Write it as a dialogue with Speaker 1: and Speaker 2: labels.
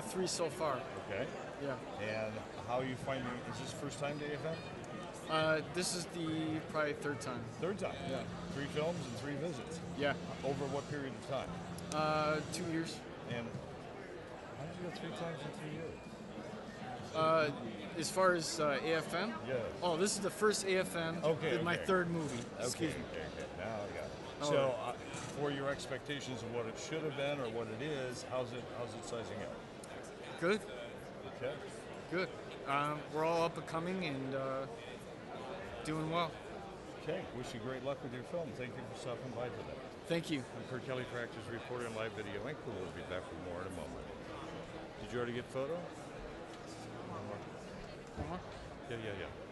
Speaker 1: 3 so far.
Speaker 2: Okay.
Speaker 1: Yeah.
Speaker 2: And how are you finding? Is this first time to AFM?
Speaker 1: This is the probably third time.
Speaker 2: Third time.
Speaker 1: Yeah.
Speaker 2: 3 films and 3 visits.
Speaker 1: Yeah.
Speaker 2: Over what period of time?
Speaker 1: 2 years.
Speaker 2: And how did you go 3 times in 3 years?
Speaker 1: As far as AFM?
Speaker 2: Yes.
Speaker 1: Oh, this is the first AFM.
Speaker 2: Okay,
Speaker 1: My
Speaker 2: okay.
Speaker 1: third movie. Excuse me.
Speaker 2: Okay. Now I got it.
Speaker 1: All
Speaker 2: So,
Speaker 1: right.
Speaker 2: for your expectations of what it should have been or what it is, how's it sizing up?
Speaker 1: Good.
Speaker 2: Okay.
Speaker 1: Good. We're all up and coming and doing well.
Speaker 2: Okay. Wish you great luck with your film. Thank you for stopping by today.
Speaker 1: Thank you.
Speaker 2: I'm Kurt Kelly for Actors Reporter and Live Video Inc. We'll be back with more in a moment. Did you already get photo?
Speaker 1: Uh-huh.
Speaker 2: Yeah.